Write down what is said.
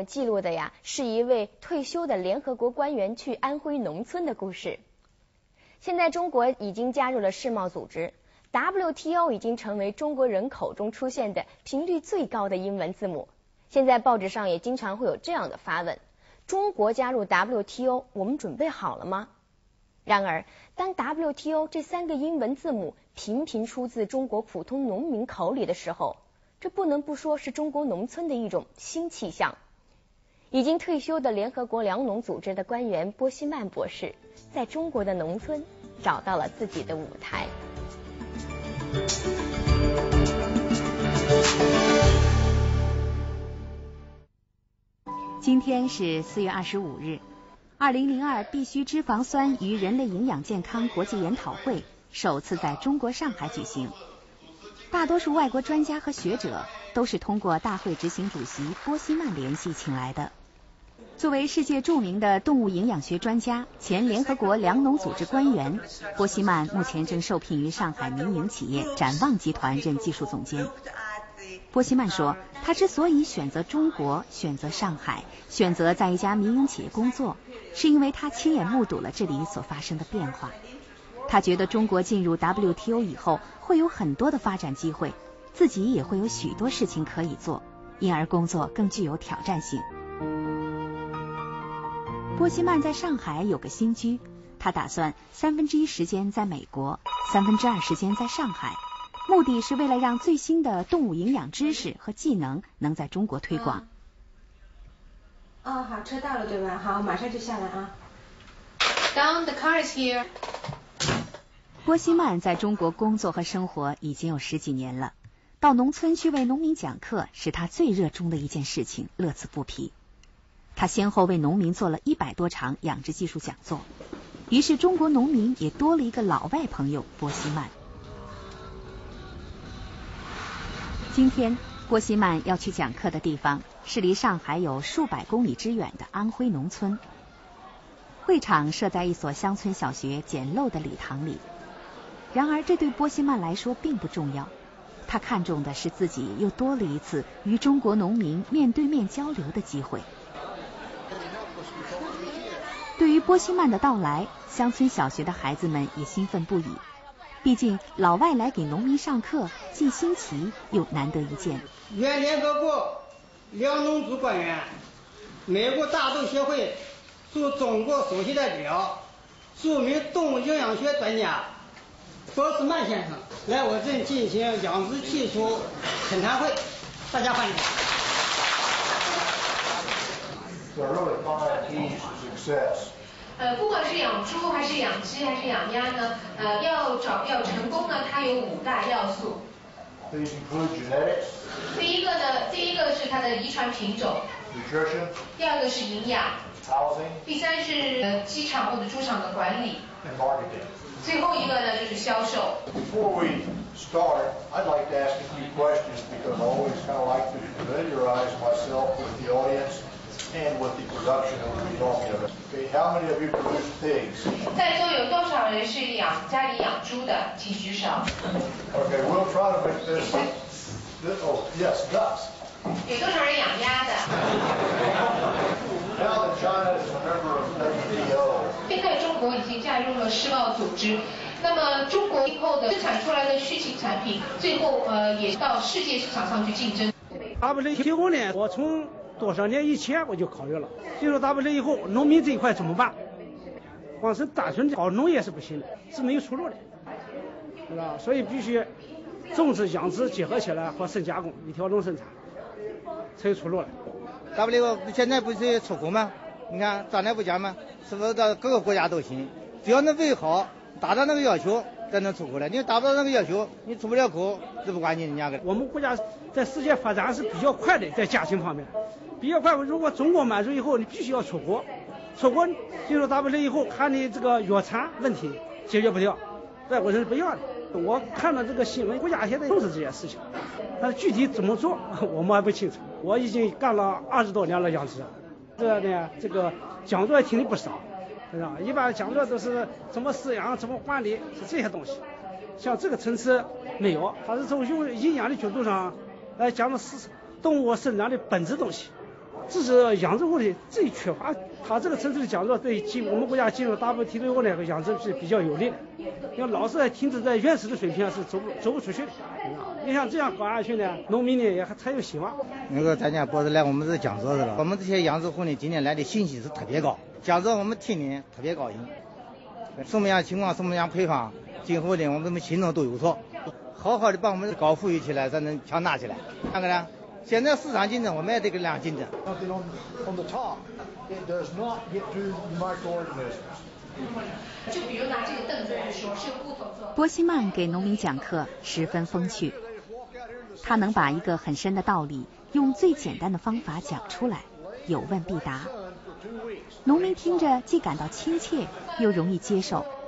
记录的呀是一位退休的联合国官员去安徽农村的故事。现在中国已经加入了世贸组织， WTO 已经成为中国人口中出现的频率最高的英文字母。现在报纸上也经常会有这样的发问：中国加入 WTO， 我们准备好了吗？然而，当 WTO 这3个英文字母频频出自中国普通农民口里的时候，这不能不说是中国农村的一种新气象。已经退休的联合国粮农组织的官员波希曼博士，在中国的农村找到了自己的舞台。 今天是4月25日，2002必需脂肪酸与人类营养健康国际研讨会首次在中国上海举行。大多数外国专家和学者都是通过大会执行主席波希曼联系请来的。作为世界著名的动物营养学专家、前联合国粮农组织官员，波希曼目前正受聘于上海民营企业展望集团任技术总监。波希曼说，他之所以选择中国、选择上海、选择在一家民营企业工作，是因为他亲眼目睹了这里所发生的变化。他觉得中国进入 WTO 以后会有很多的发展机会，自己也会有许多事情可以做，因而工作更具有挑战性。波希曼在上海有个新居，他打算1/3时间在美国，2/3时间在上海，目的是为了让最新的动物营养知识和技能能在中国推广。 好，车到了对吧？好，马上就下来啊。Down, the car is here. 波希曼在中国工作和生活已经有10几年了，到农村去为农民讲课是他最热衷的一件事情，乐此不疲。他先后为农民做了100多场养殖技术讲座，于是中国农民也多了一个老外朋友波希曼。今天波希曼要去讲课的地方是离上海有数百公里之远的安徽农村。会场设在一所乡村小学简陋的礼堂里，然而这对波希曼来说并不重要，他看重的是自己又多了一次与中国农民面对面交流的机会。对于波希曼的到来，乡村小学的孩子们也兴奋不已，毕竟老外来给农民上课既新奇又难得一见。 原联合国粮农组官员、美国大豆协会驻中国首席代表、著名动物营养学专家波希曼先生来我镇进行养殖技术恳谈会，大家欢迎。 不管是养猪还是养鸡还是养鸭呢，要成功呢，它有5大要素。第一个是它的遗传品种，第2个是营养，第3是鸡场或者猪场的管理，最后一个呢就是销售。 Before we start, I'd like to ask a few questions because I always kind of like to familiarize myself with the audience and with the production that we'll be talking about. Okay, how many of you produce pigs? 在座有多少人是家里养猪的？请举手。 Okay, we'll try to make this. Oh, yes, ducks. 有多少人养鸭的？ Now that China is a member of WTO. 现在中国已经加入了世贸组织，那么中国以后的生产出来的畜禽产品，最后也到世界市场上去竞争。 WTO呢，我从多少年以前我就考虑了，进入 WTO 以后，农民这一块怎么办？光是单纯搞农业是不行的，是没有出路的，是吧？所以必须种植、养殖结合起来和深加工一条龙生产，才有出路了。 WTO 现在不是出口吗？你看张台不讲吗？是不是到各个国家都行？只要能喂好，达到那个要求，才能出口了。你达不到那个要求，你出不了口，这不关你人家的。 我们国家在世界发展是比较快的，在家禽方面比较快。如果中国满足以后，你必须要出国，进入 WTO 以后，看你这个药产问题解决不掉，外国人是不要的。我看到这个新闻，国家现在重视这些事情，但是具体怎么做，我们还不清楚。我已经干了20多年了养殖，这个讲座也听的不少，是吧？一般讲座都是怎么饲养、怎么管理，是这些东西。像这个层次没有，它是从营养的角度上来讲的是动物生长的本质东西， 这是养殖户的最缺乏。他这个层次的讲座对我们国家进入 WTO 那个养殖是比较有利的。要老是停止在原始的水平是走不出去的。你像这样搞下去呢，农民呢也才有希望。 那个咱家博士来我们这讲座去了，我们这些养殖户呢今年来的信息是特别高，讲座我们听呢特别高兴。什么样情况，什么样配方，今后呢我们心中都有数，好好的把我们高富裕起来，咱能强大起来。看看呢，现在市场竞争，我们也得跟量竞争。 就比如拿这个凳子来说，是用木头做。 波希曼给农民讲课十分风趣，他能把一个很深的道理用最简单的方法讲出来，有问必答。农民听着既感到亲切，又容易接受。